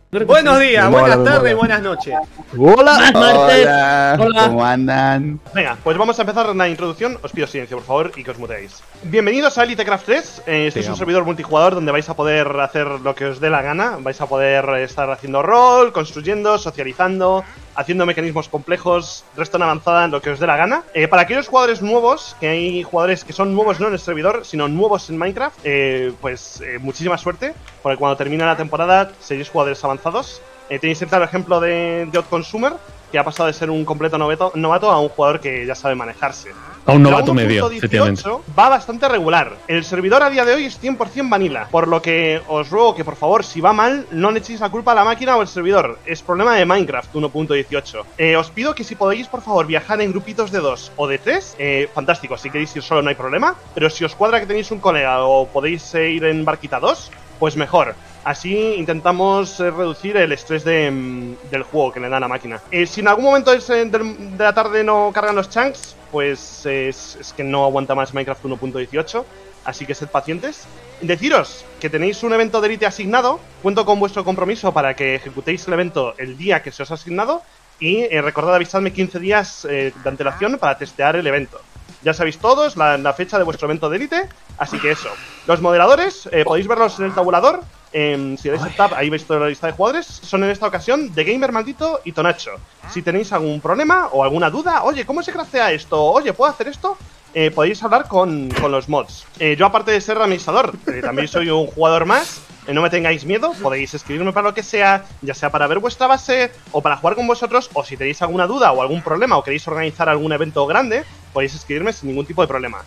Buenos días, buenas tardes, buenas noches. Hola, Hola, ¿cómo andan? Venga, pues vamos a empezar la introducción. Os pido silencio, por favor, y que os muteéis. Bienvenidos a EliteCraft 3. Este es un servidor multijugador donde vais a poder hacer lo que os dé la gana. Vais a poder estar haciendo rol, construyendo, socializando, haciendo mecanismos complejos, resto en avanzada, lo que os dé la gana. Para aquellos jugadores nuevos, que hay jugadores que son nuevos no en el servidor, sino nuevos en Minecraft, muchísima suerte, porque cuando termine la temporada seréis jugadores avanzados. Tenéis el claro ejemplo de Odd Consumer, que ha pasado de ser un completo novato a un jugador que ya sabe manejarse. A un novato medio, efectivamente. Va bastante regular. El servidor a día de hoy es 100% vanilla, por lo que os ruego que por favor, si va mal, no le echéis la culpa a la máquina o al servidor. Es problema de Minecraft 1.18. Os pido que si podéis, por favor, viajar en grupitos de 2 o de 3, fantástico, si queréis ir solo no hay problema, pero si os cuadra que tenéis un colega o podéis ir en barquita 2, pues mejor. Así intentamos reducir el estrés del juego que le da a la máquina. Si en algún momento de la tarde no cargan los chunks, pues es que no aguanta más Minecraft 1.18. Así que sed pacientes. Deciros que tenéis un evento de Elite asignado. Cuento con vuestro compromiso para que ejecutéis el evento el día que se os ha asignado. Y recordad avisadme 15 días de antelación para testear el evento. Ya sabéis todos la fecha de vuestro evento de Elite. Así que eso. Los moderadores, podéis verlos en el tabulador. Si dais el tab, ahí veis toda la lista de jugadores. Son en esta ocasión The Gamer Maldito y Tonacho. Si tenéis algún problema o alguna duda, oye, ¿cómo se craftea esto? Oye, ¿puedo hacer esto? Podéis hablar con los mods. Yo, aparte de ser administrador, también soy un jugador más. No me tengáis miedo, podéis escribirme para lo que sea, ya sea para ver vuestra base o para jugar con vosotros, o si tenéis alguna duda o algún problema o queréis organizar algún evento grande, podéis escribirme sin ningún tipo de problema.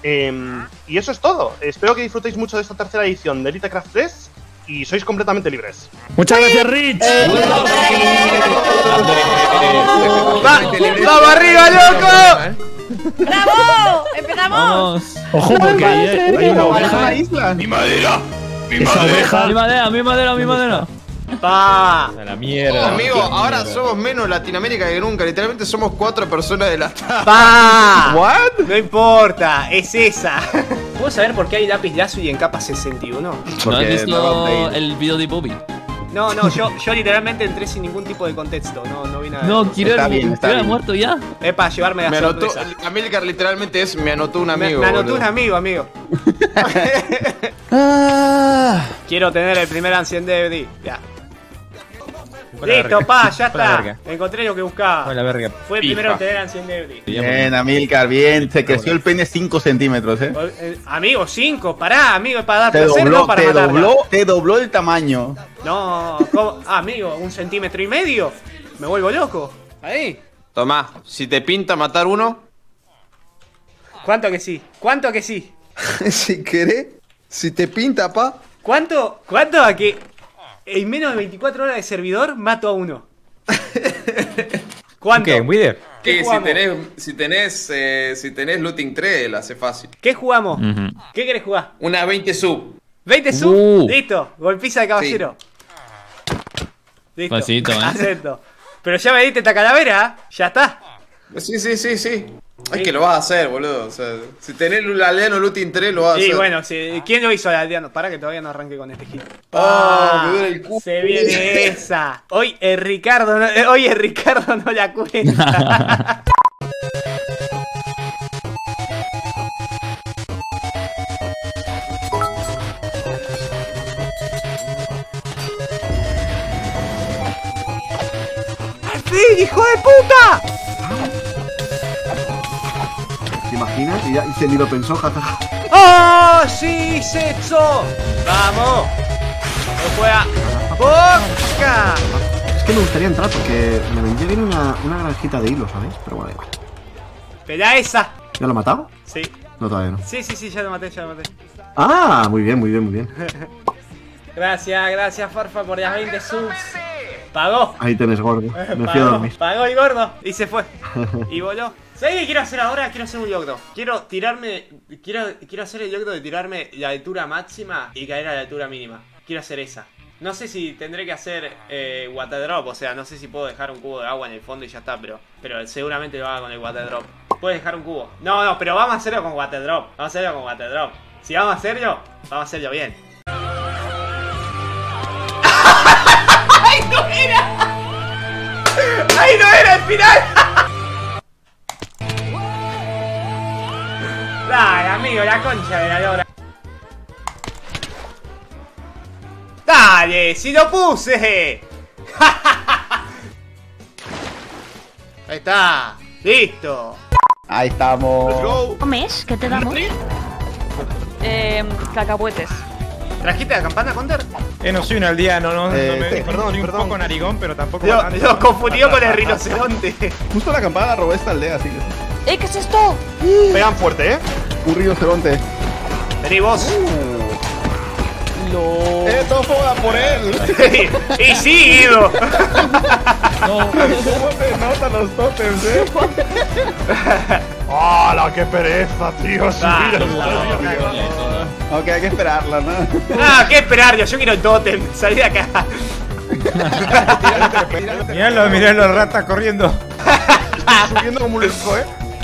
Y eso es todo. Espero que disfrutéis mucho de esta tercera edición de EliteCraft 3 y sois completamente libres. Muchas gracias, Rich. ¡Vamos arriba, loco! ¡Bravo! ¡Empezamos! Ojo, porque hay una oveja en la isla. ¡Mi madera! Esa oveja. Mi madera. ¡Pa! A la mierda. Amigo, ahora somos menos Latinoamérica que nunca. Literalmente somos 4 personas de la tabla. ¡Pa! ¿What? No importa, es esa. ¿Puedo saber por qué hay lápiz lazuli en capa 61? ¿No has visto el video de Bobby? No, yo literalmente entré sin ningún tipo de contexto. No vi nada. No, quiero Está bien. muerto ya. Es para llevarme Me la anotó, sorpresa. Amilcar literalmente es me anotó un amigo. Me anotó boludo. un amigo. Quiero tener el primer Ancient Debris. Ya. Listo, pa, ya está. Encontré lo que buscaba. Fue el primero en tener Ancient Debris. Bien, Amilcar, bien. Se creció el pene 5 centímetros, Amigo, 5, pará, amigo, es para dar placer, no para matarla. Te dobló el tamaño. No, ¿cómo? Amigo, 1,5 centímetros. Me vuelvo loco. Ahí. Tomá, si te pinta matar uno. ¿Cuánto que sí? Si querés, si te pinta, pa. ¿Cuánto a que en menos de 24 horas de servidor mato a uno? ¿Cuánto? ¿Qué? ¿Wither? Que si tenés looting 3, la hace fácil. ¿Qué jugamos? ¿Qué querés jugar? Una 20 sub. 20 sub, listo, golpiza de caballero. Listo, Pasito, acepto. Pero ya me diste esta calavera, ya está. Sí. Es que lo vas a hacer, boludo. O sea, si tenés el aldeano looting 3, lo vas a hacer. Y bueno, ¿quién lo hizo el aldeano? Pará que todavía no arranque con este hit. Me duele el culo. Se viene esa. Hoy el Ricardo no la cuenta. ¡Hijo de puta! ¿Te imaginas? Y se ni lo pensó, jajaja. ¡Oh, sí, sexo! ¡Vamos! ¡No juega! ¡Boca! Es que me gustaría entrar porque me vendría bien una granjita de hilo, ¿sabéis? Pero bueno, igual. ¡Pela esa! ¿Ya lo he matado? Sí. No, todavía no. Sí, ya lo maté. Ah, muy bien. Gracias, Farfa, por las 20 subs. Pagó. Ahí tenés, gordo. Me fui a dormir. Pagó y gordo. Y se fue. Y voló. ¿Sabes qué quiero hacer ahora? Quiero hacer un logro. Quiero hacer el logro de tirarme la altura máxima y caer a la altura mínima. Quiero hacer esa. No sé si tendré que hacer water drop. O sea, no sé si puedo dejar un cubo de agua en el fondo y ya está. Pero seguramente lo haga con el water drop. Puedes dejar un cubo. No, pero vamos a hacerlo con water drop. Si vamos a hacerlo bien. final! Dale, amigo, la concha de la lora. Dale, si lo puse. Ahí está. Listo. Ahí estamos. ¿Comes? ¿Qué te damos? Cacahuetes. ¿Trajiste la campana, Counter? No soy un aldeano, no me sí, perdón, soy un poco narigón, pero tampoco bastante. Lo confundió con el rinoceronte. Justo la campana la robé esta aldea, así que. ¿Qué es esto? Pegan fuerte, Un rinoceronte. Vení vos. Tofo, a por él. Y sí, Guido. ¿Cómo te notan los totems, ¡Hala, qué pereza, tío! Ok, hay que esperarla, ¿no? Ah, ¿qué esperar? Yo quiero el totem. Salí de acá. Miralo, rata corriendo. Subiendo como un loco,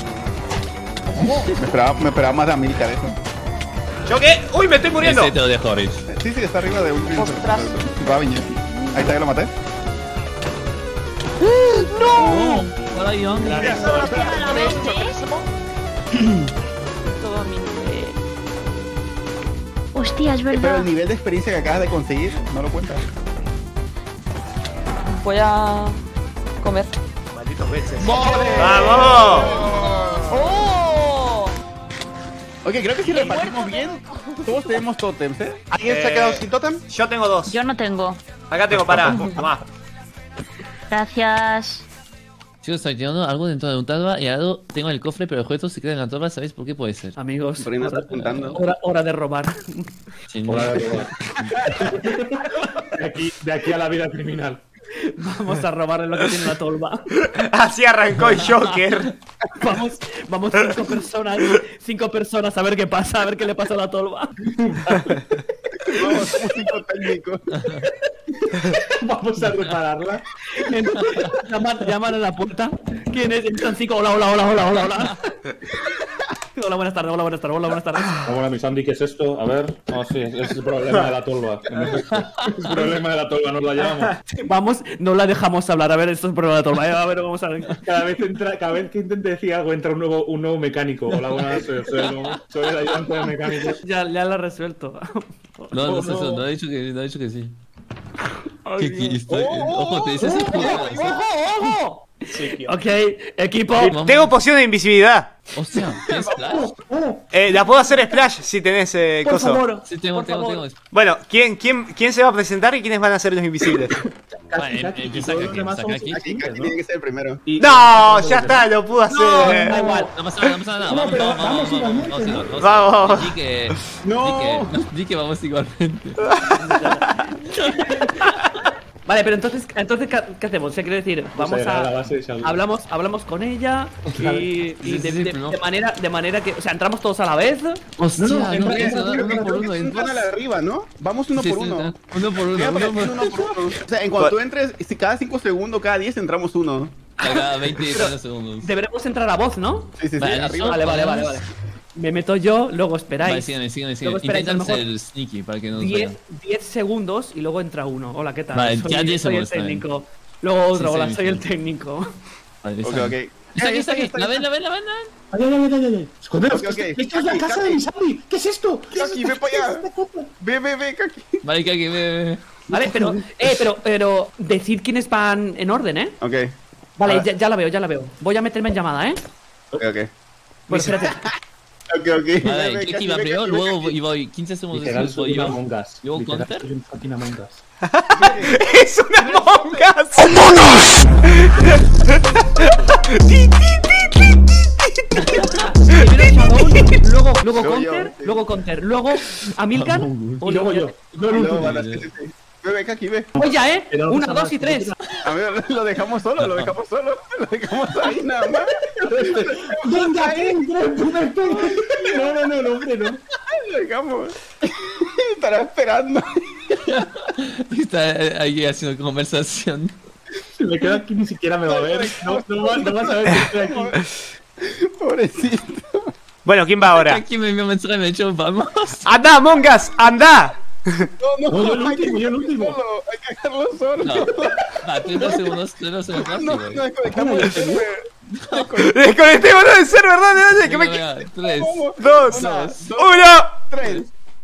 Me esperaba más de Amílcar eso. ¿Yo qué? ¡Uy, me estoy muriendo! Ese te lo dejo, Rich. Sí, está arriba de un Ostras. Raviñe. Ahí está, que lo maté. No. Hola, Ion. ¿A la vez, Todo mi Hostia, es Pero verdad. el nivel de experiencia que acabas de conseguir, no lo cuentas. Voy a comer. Malditos veces. ¡Vamos! ¡Vamos! ¡Oh! Ok, creo que si repartimos bien, todos tenemos totems, ¿Alguien se ha quedado sin tótem? Yo tengo dos. Yo no tengo. Acá tengo, para. Tomá. Gracias. Chicos, estoy tirando algo dentro de un talba y algo tengo en el cofre, pero el objeto se queda en la talba. ¿Sabéis por qué puede ser? Amigos, Por ahí no está apuntando. hora de robar. Sí, no. De aquí a la vida criminal. Vamos a robarle lo que tiene la tolva. Así arrancó el Joker. Vamos cinco personas a ver qué pasa, a ver qué le pasa a la tolva. Vamos, somos 5 técnicos. Vamos a repararla. Llaman a la puerta. ¿Quién es? Están 5. Hola. Hola, buenas tardes. Hola, mi Sandy, ¿qué es esto? A ver. No, sí, es el problema de la tolva. Es el problema de la tolva, nos la llevamos. No la dejamos hablar. A ver, esto es el problema de la tolva. A ver, vamos a ver. Cada vez que intente decir algo, entra un nuevo mecánico. Hola, buenas, soy el ayudante del mecánico. Ya la he resuelto. No es eso, no ha dicho que sí. Ojo, te dices ¡Ojo! Ok, equipo. Tengo poción de invisibilidad. Hostia, ¿tienes splash? La puedo hacer splash si tenés Por coso. favor. Sí, tengo. Bueno, ¿quién se va a presentar y quiénes van a ser los invisibles? Vale, empieza aquí. Aquí tiene que ser el primero. No, ya está, lo pude hacer. Da igual. No pasa nada. Vamos. Vamos. Di que vamos igualmente. Vale, pero entonces ¿qué hacemos? O sea, quiero decir, vamos a hablamos con ella y de manera que, o sea, entramos todos a la vez. Hostia, no, Uno por uno. Entran a la de arriba, ¿no? Vamos uno por uno. Uno por uno. O sea, en cuanto entres, si cada 5 segundos, cada 10 entramos uno. Cada 20 y 30 segundos. Deberemos entrar a voz, ¿no? Sí, Vale, arriba. Vale. Me meto yo, luego esperáis. Vale, sigan. Luego esperáis, a lo Intentan mejor ser sneaky para que no nos vean. 10 segundos y luego entra uno. Hola, ¿qué tal? Vale, ya 10 soy el segundos también. técnico. Luego otro, Sí, hola, sí, soy sí. el técnico. Vale, Ok. Está aquí. La ven. Ay. Esconderos. Ok. Esto es la casa de mi Sandy. ¿Qué es esto? Kaki, ve para allá. Ve, Kaki. Vale, que aquí, ve. Vale, pero decid quiénes van en orden, ¿eh? Ok. Vale, ya la veo. Voy a meterme en llamada, ¿eh? Ok. Bueno, espérate. Ok. Vale, Kiki va primero, luego y voy 15 segundos después voy yo. Luego Counter. ¡Es una mongas! Luego Counter, luego Amílcar Y luego yo. Ve, Kaki, ve. Voy ya, 1, 2 y 3. A ver, lo dejamos solo. Lo dejamos ahí nada más. Venga, No, hombre, no. Lo dejamos. Estará esperando. Está ahí haciendo conversación. Si me quedo aquí ni siquiera me va a ver. No vas a ver que estoy aquí. Pobrecito. Bueno, ¿quién va ahora? Aquí me envió un mensaje y me ha dicho, vamos. ¡Anda, mongas! ¡Anda! No, yo el último. Hay que dejarlo solo. No, 30 segundos, no se me pasa, No, güey. no desconectamos el server. Desconectémonos del server, dale, que me... Venga, 3, 2, 1. 3.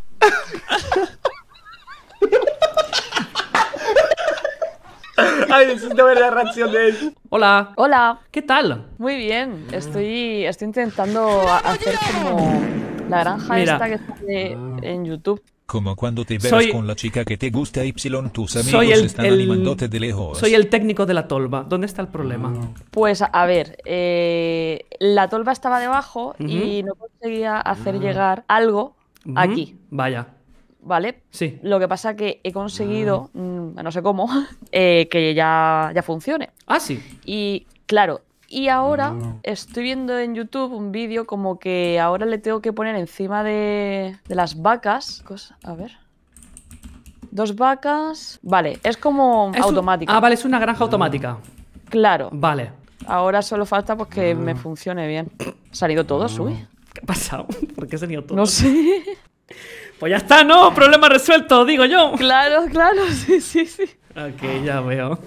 Ay, necesito ver la reacción de él. Hola. Hola. ¿Qué tal? Muy bien. Estoy intentando hacer como la granja Mira. esta que sale en YouTube. Como cuando te ves Soy- con la chica que te gusta Y, tus amigos Soy están animándote de lejos. Soy el técnico de la tolva. ¿Dónde está el problema? Pues a ver, la tolva estaba debajo y no conseguía hacer llegar algo aquí, Vaya. ¿vale? Sí. Lo que pasa que he conseguido, no sé cómo, que ya funcione. Ah, sí. Y claro, y ahora estoy viendo en YouTube un vídeo como que ahora le tengo que poner encima de las vacas. A ver. 2 vacas. Vale, es como Es un- automática. Ah, vale, es una granja automática. Claro. Vale. Ahora solo falta pues que me funcione bien. ¿Ha salido todo, Sui? ¿Qué ha pasado? ¿Por qué se ha ido todo? No sé. Pues ya está, ¿no? Problema resuelto, digo yo. Claro, sí. Ok, ya veo.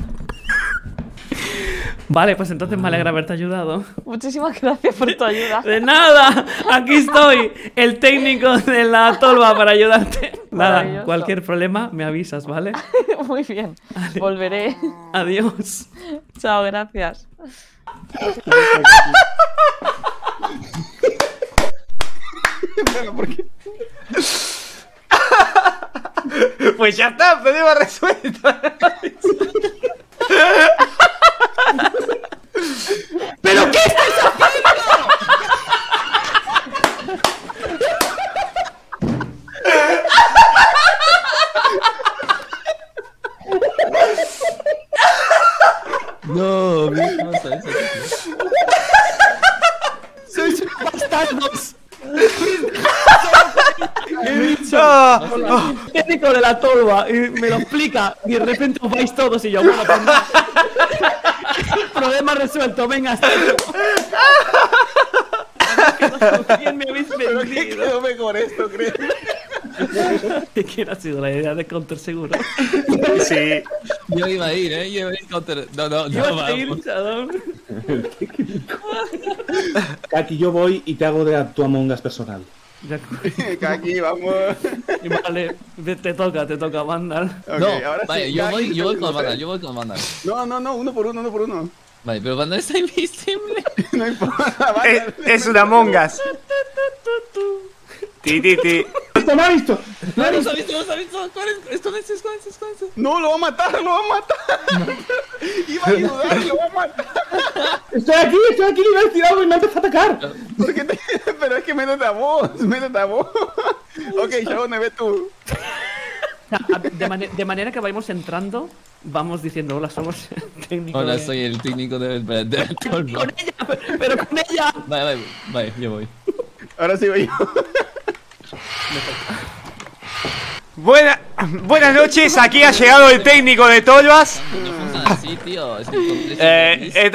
Vale, pues entonces me alegra haberte ayudado. Muchísimas gracias por tu ayuda. De nada, aquí estoy, el técnico de la tolva para ayudarte. Nada, Maravilloso. cualquier problema me avisas, ¿vale? Muy bien. Volveré. Adiós. Chao, gracias. Pero, ¿por qué? Pues ya está, problema resuelto. ¿Pero qué estás haciendo? No, ¿cómo sabes eso? ¡Sois unos bastardos! He dicho. Técnico de la tolva y me lo explica y de repente os vais todos y yo, bueno, pues no. Problema resuelto, venga, hasta luego. ¿Quién me habéis ¿Pero qué vendido? quedó mejor esto, creo? ¿Quién ha sido la idea de Counter seguro? Sí. Yo iba a ir, yo iba a ir contra... No, Ibas a vamos. ir, Shadow. Aquí yo voy y te hago de tu Among Us personal. Ya, Aquí, vamos. y vale, te toca, Vandal. Ok, No, ahora vale, sí, yo Kaki, voy con no sé. Vandal, yo voy con Vandal. No, uno por uno. Vale, pero Vandal está invisible. No importa, vale. Es una Among Us. Ti. ¡Esto me ha visto! No, no has visto. ¿Cuál es? ¿Cuál es? No, lo va a matar. Iba a ayudar, lo va a matar. Estoy aquí, me he tirado y me ha empezado a atacar. Pero es que métete a vos. Ok, Shabone, ve tú. De manera que vayamos entrando, vamos diciendo, hola, somos el técnico. Hola, de- soy el técnico de la tolva. Con ella, pero con ella. Vale, yo voy. Ahora sí voy yo. Buenas noches, aquí ha llegado el técnico de Tolvas. No funciona así, tío. Es que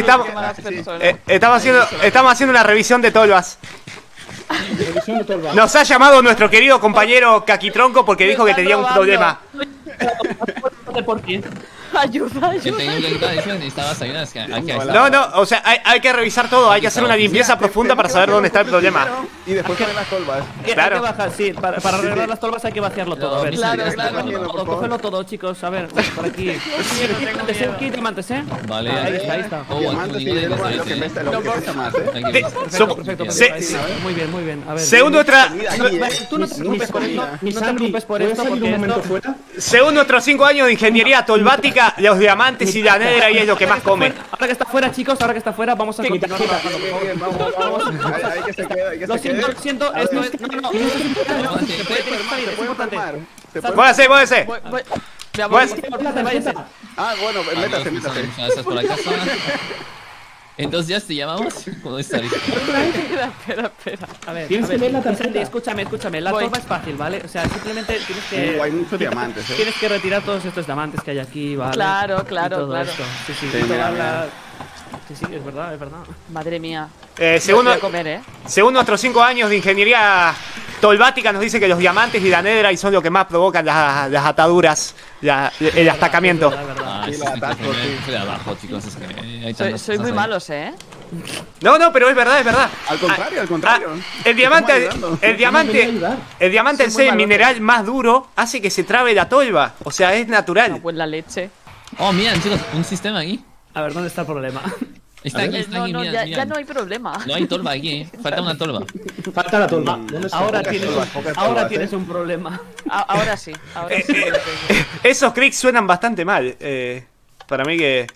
Estamos haciendo una revisión de Tolvas. Revisión de Tolva. Nos ha llamado nuestro querido compañero Kakitronco porque dijo que tenía un problema. ¿Por qué? Ayuda. El técnico que estaba diciendo necesitabas ayuda, es que aquí hay... No, o sea, hay que revisar todo, hay que hacer una limpieza profunda para saber dónde está el problema. Y después poner las tolvas. Claro. Hay que bajar, sí, para arreglar las tolvas hay que vaciarlo todo. A ver, Claro, sí, claro. cógelo todo, cógelo todo, chicos. A ver, por aquí. Kit diamantes, ¿eh? Vale, Ahí está. Oh, Diamantes y es lo que pesa más, ¿eh? Perfecto. Muy bien. A ver. Según nuestra, Tú no te preocupes por esto. No te preocupes por esto ¿puedo salir un porque momento esto... fuera? según nuestros 5 años de ingeniería tolvática, los diamantes y la nedra ahí es lo que más come. Ahora que está fuera, chicos, vamos a continuar Bien, trabajando, por favor. vamos. Hay que se quede, Lo siento, esto es... No, es importante. Muévase. Váyase. Ah, bueno, métase. Gracias por la casa. Entonces ya te llamamos. ¿Cómo estás? Espera. A ver, Tienes que ver la Sandy, tarjeta. escúchame. La Voy. tolva es fácil, ¿vale? O sea, simplemente tienes que... Hay muchos diamantes, ¿eh? Tienes que retirar todos estos diamantes que hay aquí, ¿vale? Claro, Y todo claro. esto. Sí, Sí, toda mira, la- Sí, es verdad. Madre mía. Según, Voy a comer, ¿eh? según nuestros 5 años de ingeniería tolvática nos dice que los diamantes y la nedra y son lo que más provocan las ataduras, el destacamiento. Es verdad. aquí los atascos, sí. Estoy de abajo, chicos, es que hay tantas Soy muy cosas ahí. malos, ¿eh? No, pero es verdad, es verdad. Al contrario, al contrario. El diamante, Estamos ayudando. el diamante al Soy muy ser el malo. mineral más duro hace que se trabe la tolva. O sea, es natural. Pues la leche. Oh, miren, chicos, un sistema aquí. A ver, ¿dónde está el problema? Está aquí, está aquí, ya, mirad. ya no hay problema. No hay tolva aquí, falta una tolva. Falta la tolva. Ahora Pocas tienes, tolvas, pocas ahora tolvas, tienes un problema. Ahora sí, ahora sí. Esos cricks suenan bastante mal. Para mí que...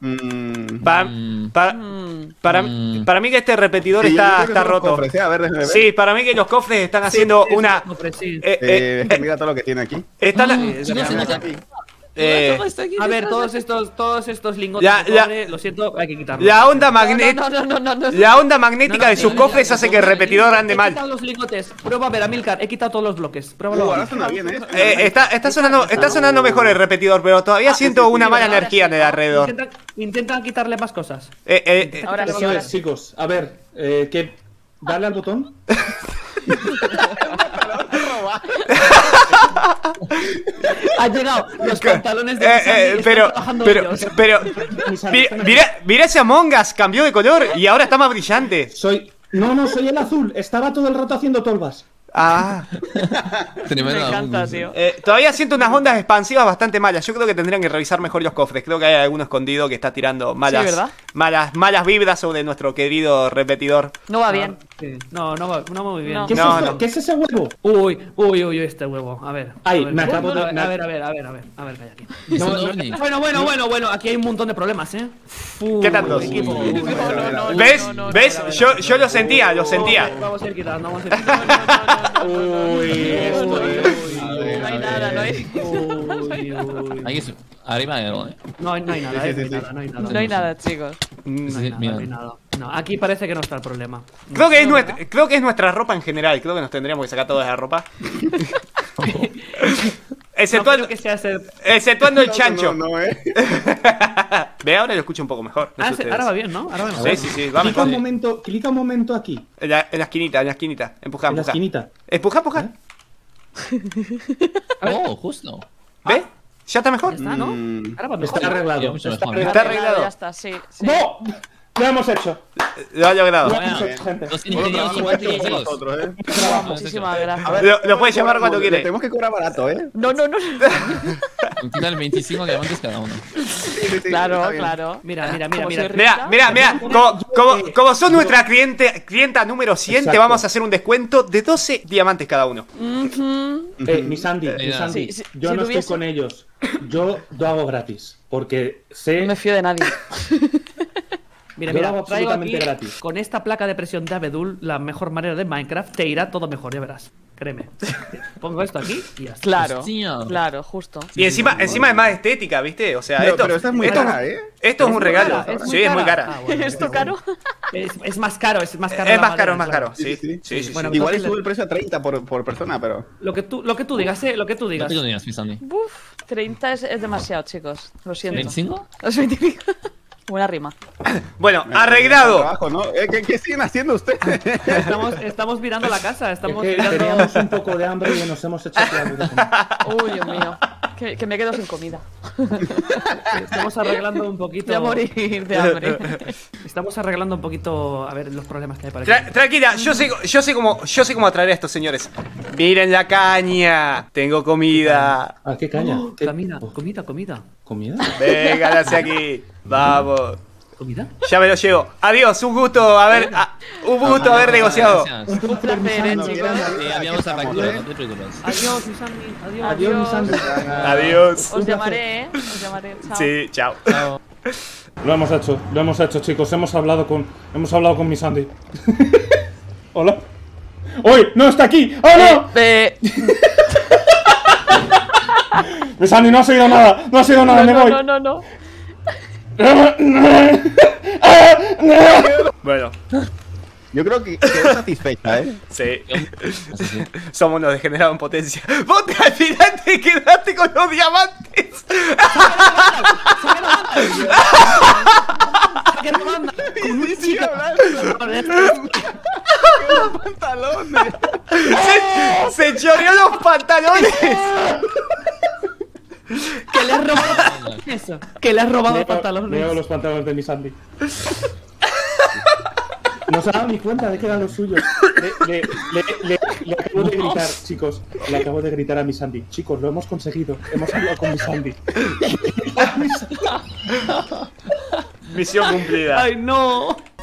Para mí que este repetidor Sí, yo creo que está son los roto. cofres, a ver, déjame ver. Sí, para mí que los cofres están haciendo una... Mira todo lo que tiene aquí. Están... A ver, todos estos lingotes de cobre, lo siento, hay que quitarlos. La onda magnética... No. La onda magnética de sus cofres hace que el repetidor ande He mal. quitado los lingotes. Prueba a ver, Amilcar, he quitado todos los bloques. Pruébalo. Ahora suena bien, ¿eh? Está sonando mejor el repetidor, pero todavía siento una mala energía en el alrededor. Intenta quitarle más cosas. Ahora sí, Eso ahora es, sí. chicos. A ver, darle al botón. Han llegado los pantalones de Misani, están trabajando ellos. Mira ese Among Us, cambió de color y ahora está más brillante. No, soy el azul. Estaba todo el rato haciendo tolvas. Ah. Me encanta, tío. Todavía siento unas ondas expansivas bastante malas. Yo creo que tendrían que revisar mejor los cofres. Creo que hay alguno escondido que está tirando ¿verdad? malas vibras sobre nuestro querido repetidor. No va bien. No va muy bien. No. ¿Qué es esto? ¿Qué es ese huevo? Uy, este huevo. A ver. Ay, a ver, me acabo de- A ver, calla. Es un ovni. Bueno, aquí hay un montón de problemas, ¿eh. ¿Qué tantos? Equipo. ¿Ves? ¿Ves? Yo lo sentía. Vamos a ir quitando, vamos a ir quitando. No hay nada, no hay. Aquí es, arriba hay algo, No hay nada, Sí, sí, sí. no hay nada. No hay nada, chicos. No hay nada. No, aquí parece que no está el problema. Creo que es nuestra ropa en general. Creo que nos tendríamos que sacar toda esa ropa. Exceptuando que sea ese... Exceptuando el chancho. No, Ve, ahora lo escucho un poco mejor. No sé ustedes. Ahora va bien, ¿no? Ahora va mejor. Sí, va Clica mejor. un momento aquí. En la esquinita. Empuja. En la esquinita. Empuja. Oh, justo. ¿Ve? ¿Ya está mejor? Ya está, ¿no? Ahora va mejor. Está arreglado. Mucho mejor. Está arreglado. Ya está, sí. ¡No! Lo hemos hecho. Lo ha logrado. Gente. Los ingenieros informáticos, chicos. nosotros, ¿eh? Muchísimas gracias. Lo puedes llamar cuando Le quieres. tenemos que cobrar barato, ¿eh? No. Un total 25 diamantes cada uno. Sí, Claro, está bien. claro. Mira. Como soy rica. Mira. Como son nuestra clienta número 100, te Exacto. vamos a hacer un descuento de 12 diamantes cada uno. Mi Sandy, Sí, yo si no tuviese- estoy con ellos. Yo lo hago gratis. Porque sé. No me fío de nadie. Mira, Yo lo hago traigo aquí, absolutamente gratis. con esta placa de presión de Abedul, la mejor manera de Minecraft, te irá todo mejor, ya verás. Créeme. Pongo esto aquí y ya está. Claro, Hostia. claro, justo. Y encima es más estética, ¿viste? O sea, Pero esta es muy cara, ¿eh? Esto es un regalo. cara, es muy Sí, es muy cara. cara. Ah, bueno, ¿Esto caro? Es más caro, es más caro. Es la más caro, madera, es más claro. caro. Sí. Bueno, Igual entonces sube el precio a 30 por persona, pero... Lo que tú digas, lo que tú No digas. te lo digas, mi Sandy. Uf, 30 es demasiado, chicos. Lo siento. ¿25? Los 25. Buena rima. Bueno, arreglado. Trabajo, ¿no? ¿Qué siguen haciendo ustedes? Estamos mirando la casa, estamos Es que mirando... teníamos un poco de hambre y nos hemos hecho aquí algo de comer. Uy, Dios mío. Que me quedo sin comida. Estamos arreglando un poquito... Voy a morir de hambre. Estamos arreglando un poquito, a ver, los problemas que hay por aquí. Tranquila, yo sé cómo atraer a estos señores. Miren la caña. Tengo comida. ¿A qué caña? Oh, ¿Qué- comida. ¿Comida? Venga, hacia aquí. Vamos. ¿Comida? Ya me lo llevo. Adiós, un gusto haber negociado. Gracias. Un placer, chicos. Sí, habíamos arrancado, no te preocupes. Adiós, mi Sandy. Adiós, mi Sandy. Adiós. Os llamaré, Os llamaré. Chao. Sí, chao. Chao. Lo hemos hecho, chicos. Hemos hablado con mi Sandy. Hola. ¡Uy! ¡No está aquí! ¡Oh, no! Mi Sandy, no ha sido nada. Me voy. No. Bueno, Yo creo que quedó satisfecha, ¿eh? sí. Somos unos degenerados en potencia. ¡Vos al final te quedaste con los diamantes! Sí, los pantalones. ¡Se choreó los pantalones! Que le he robado. eso? Que le has robado los Me pantalones. llevo los pantalones de mi Sandy. No se ha dado ni cuenta de que eran los suyos. Le acabo de gritar, chicos. Le acabo de gritar a mi Sandy. Chicos, lo hemos conseguido. Hemos hablado con mi Sandy. Misión cumplida. ¡Ay, no!